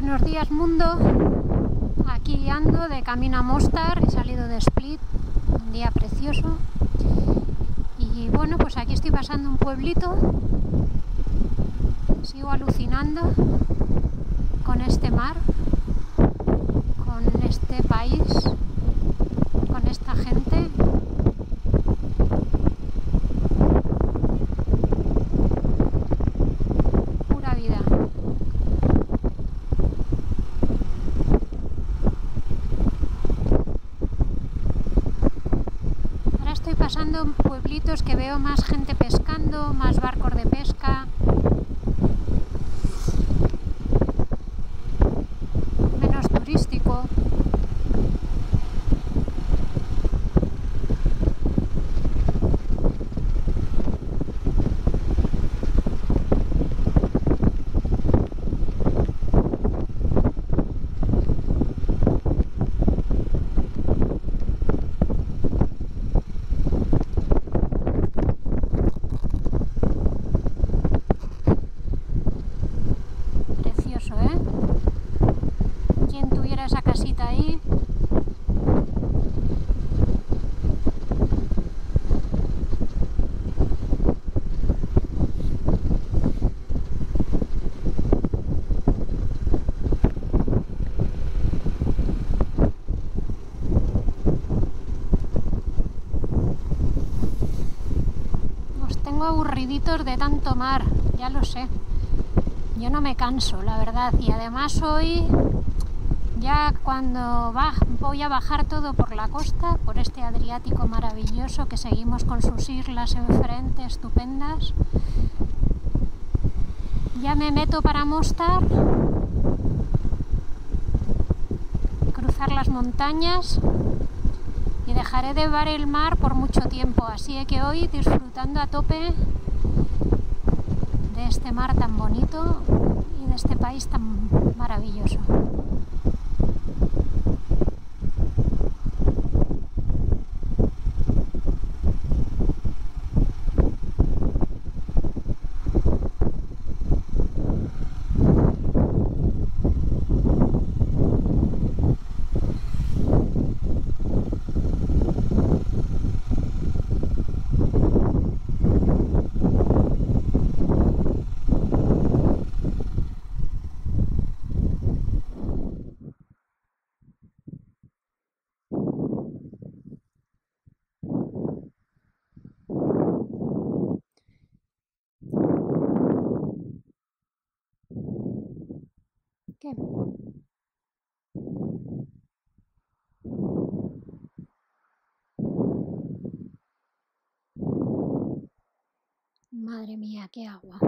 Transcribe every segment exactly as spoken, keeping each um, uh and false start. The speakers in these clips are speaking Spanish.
Buenos días, mundo. Aquí ando de camino a Mostar, he salido de Split, un día precioso. Y bueno, pues aquí estoy pasando un pueblito. Sigo alucinando con este mar, con este país, con esta gente. Pura vida. Ahora estoy pasando pueblitos que veo más gente pescando, más barcos de pesca. Menos turístico. Precioso, ¿eh? ¿Quién tuviera esa casita ahí? Os tengo aburriditos de tanto mar, ya lo sé. Yo no me canso, la verdad, y además hoy, ya cuando va, voy a bajar todo por la costa, por este Adriático maravilloso que seguimos con sus islas enfrente, estupendas, ya me meto para Mostar, cruzar las montañas y dejaré de ver el mar por mucho tiempo, así que hoy disfrutando a tope de este mar tan bonito y de este país tan maravilloso. ¿Qué? Madre mía, qué agua.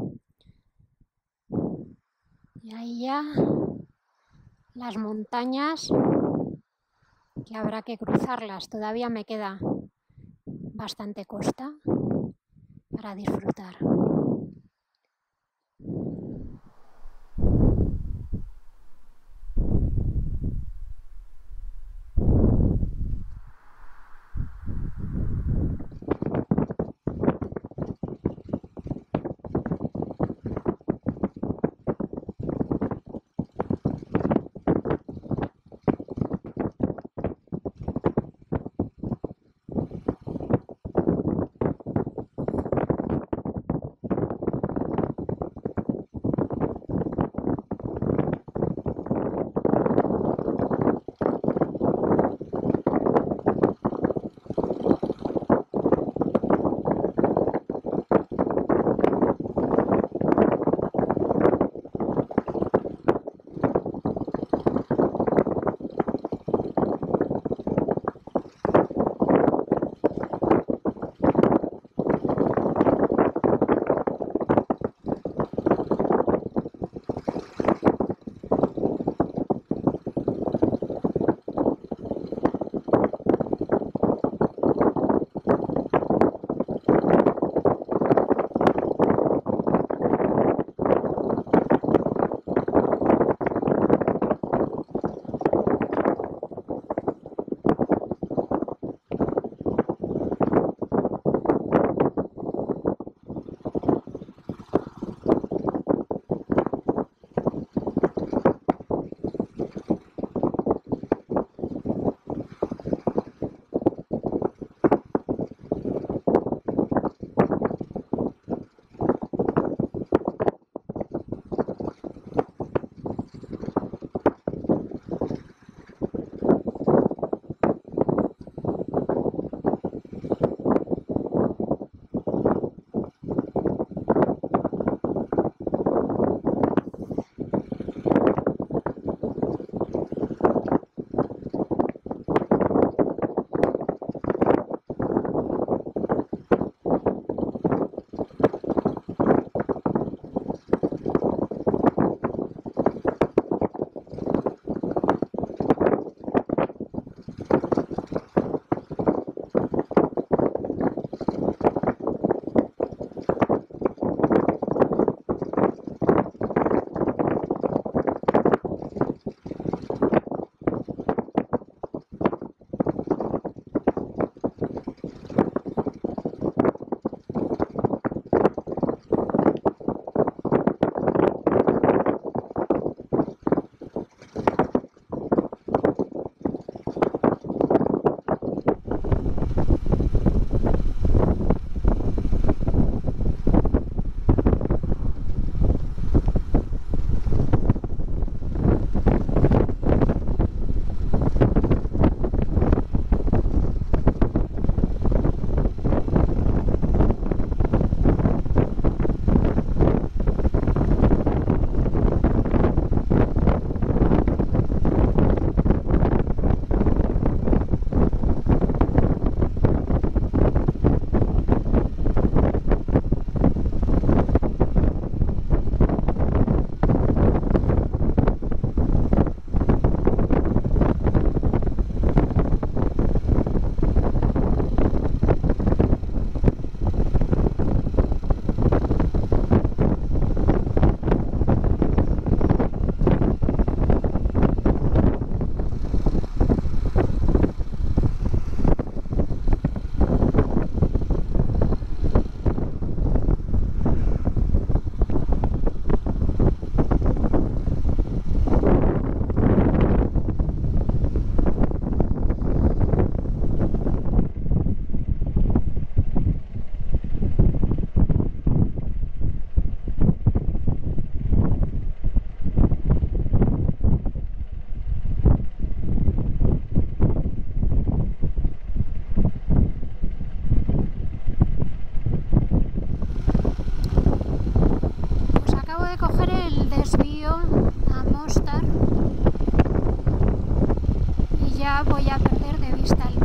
Y ahí ya las montañas, que habrá que cruzarlas. Todavía me queda bastante costa para disfrutar. Mostar y ya voy a perder de vista el